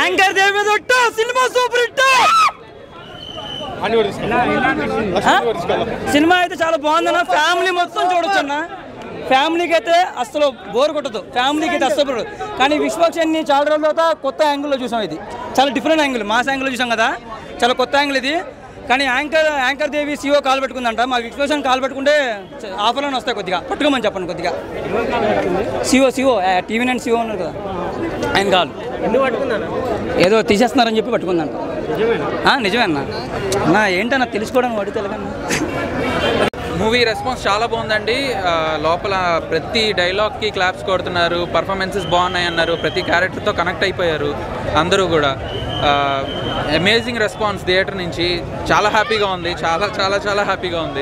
Anchor Devi cinema super hit. Cinema అయితే చాలా బాగుందన్న, ఫ్యామిలీ మొత్తం చూడొచ్చు అన్న. ఫ్యామిలీకి అయితే అస్సలు బోర్ కొట్టదు, ఫ్యామిలీకి అయితే అస్సలు బోర్. కానీ విశ్వక్షన్ని చాలా రోజుల తర్వాత కొత్త యాంగిల్లో చూసాం. ఇది చాలా డిఫరెంట్ యాంగిల్, మాస్ యాంగిల్లో చూసాం కదా, చాలా కొత్త యాంగిల్ ఇది. కానీ యాంకర్ దేవి సిఓ కాల్ పెట్టుకుందంట, మా విశ్వక్షన్ కాల్ పెట్టుకుంటే ఆఫర్లోనే వస్తాయి, కొద్దిగా పట్టుకోమని చెప్పండి. కొద్దిగా సిఓ టీవీ నైన్ సిఓ ఉన్నారు కదా, ఆయన కాల్ ఏదో తీసేస్తున్నారని చెప్పి పట్టుకుందంట. నిజమే అన్న ఏంటన్నా తెలుసుకోవడానికి వాడి తెలగన్నా. మూవీ రెస్పాన్స్ చాలా బాగుందండి. లోపల ప్రతి డైలాగ్కి క్లాప్స్ కొడుతున్నారు, పర్ఫార్మెన్సెస్ బాగున్నాయి అన్నారు, ప్రతి క్యారెక్టర్తో కనెక్ట్ అయిపోయారు అందరూ కూడా. అమేజింగ్ రెస్పాన్స్ థియేటర్ నుంచి, చాలా హ్యాపీగా ఉంది, చాలా చాలా చాలా హ్యాపీగా ఉంది.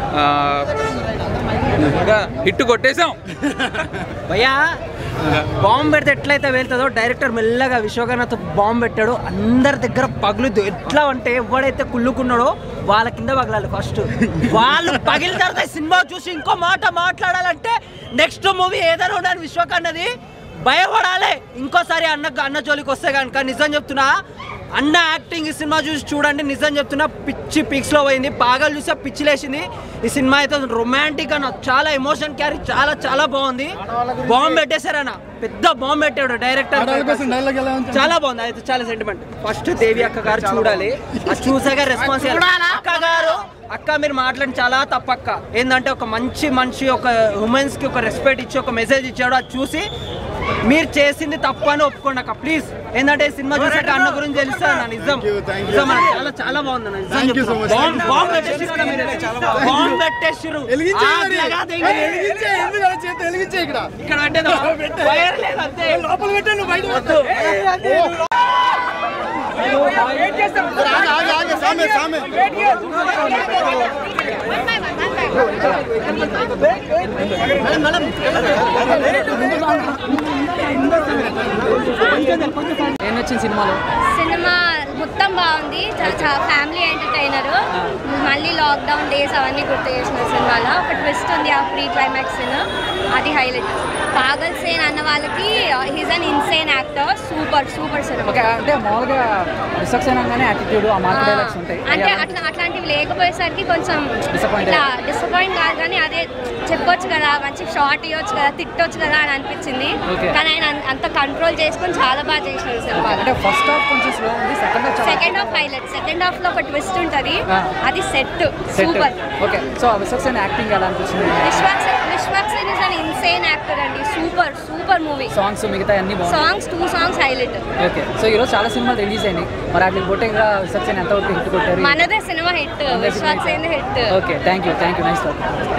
హిట్ కొట్టేసాం భయ్యా. బాంబు పెడితే ఎట్లయితే వెళ్తుందో డైరెక్టర్ మెల్లగా విశ్వకర్ణతో బాంబు పెట్టాడు, అందరి దగ్గర పగులుద్దు. ఎట్లా అంటే ఎవడైతే కుళ్ళుకున్నాడో వాళ్ళ కింద పగలాలి ఫస్ట్, వాళ్ళు పగిలిన తర్వాత సినిమా చూసి ఇంకో మాట మాట్లాడాలంటే నెక్స్ట్ మూవీ ఏదైనా ఉండాలి విశ్వకర్ణది, భయపడాలి. ఇంకోసారి అన్న జోలికి వస్తే కనుక నిజం చెప్తున్నా, అన్న యాక్టింగ్ ఈ సినిమా చూసి చూడండి, నిజం చెప్తున్నా పిచ్చి పిక్స్లో పోయింది. పాగలు చూసా పిచ్చి లేచింది. ఈ సినిమా అయితే రొమాంటిక్గా నాకు చాలా ఎమోషన్ క్యారీ చాలా చాలా బాగుంది. బాంబు పెట్టేశారన్న, పెద్ద బాంబు పెట్టాడు డైరెక్టర్, చాలా బాగుంది. అయితే చాలా సెంటిమెంట్. ఫస్ట్ దేవి అక్క గారు చూడాలి, అది చూసాక రెస్పాన్స్ అక్క గారు. అక్క మీరు మాట్లాడి చాలా తప్పక్క. ఏంటంటే ఒక మంచి మనిషి ఒక ఉమెన్స్కి ఒక రెస్పెక్ట్ ఇచ్చి ఒక మెసేజ్ ఇచ్చాడు, అది చూసి మీరు చేసింది తప్పని ఒప్పుకోండి అక్క ప్లీజ్. ఏంటంటే సినిమా చూసాక అన్న గురించి తెలుస్తా అన్న, నిజం నిజం చాలా చాలా బాగుంది అన్న, నిజం. బాంబు పెట్టేసిరు ఇక్కడ ఏమొచ్చింది సినిమాలో? సినిమా మొత్తం బాగుంది, ఫ్యామిలీ ఎంటర్టైనర్. మళ్ళీ లాక్డౌన్ డేస్ అవన్నీ గుర్తు చేసిన సినిమాలో ఒక ట్విస్ట్ ఉంది, ఆ ప్రీ క్లైమాక్స్ అది హైలైట్. పాగల్ సేన్ అన్న వాళ్ళకి he's an insane actor, super super cinema. అంటే మామూలుగా అంటే అట్లాంటివి లేకపోయేసరికి కొంచెం ఇట్లా డిసప్పాయింట్ కాదు, కానీ అదే చెప్పొచ్చు కదా, మంచి షార్ట్ ఇవ్వచ్చు కదా, తిట్టొచ్చు కదా అని అనిపించింది. కానీ ఆయన అంత కంట్రోల్ చేసుకొని చాలా బాగా చేసినారు cinema. Second half highlight. Second half లో ఒక ట్విస్ట్ ఉంటుంది, అది set super. Vishwaksen is an insane actor అండి, సూపర్ సూపర్ మూవీ. సాంగ్స్ మిగతా అన్ని songs 2 songs highlight. Okay, so ఈరోజు చాలా సినిమాలు రిలీజ్ అయినాయి, మరి వాటిని కొట్టేగా విశ్వక్సేన్ ఎంతవరకు హిట్ కొట్టారు? మనదే cinema hit, Vishwaksen hit. Okay, thank you nice talk.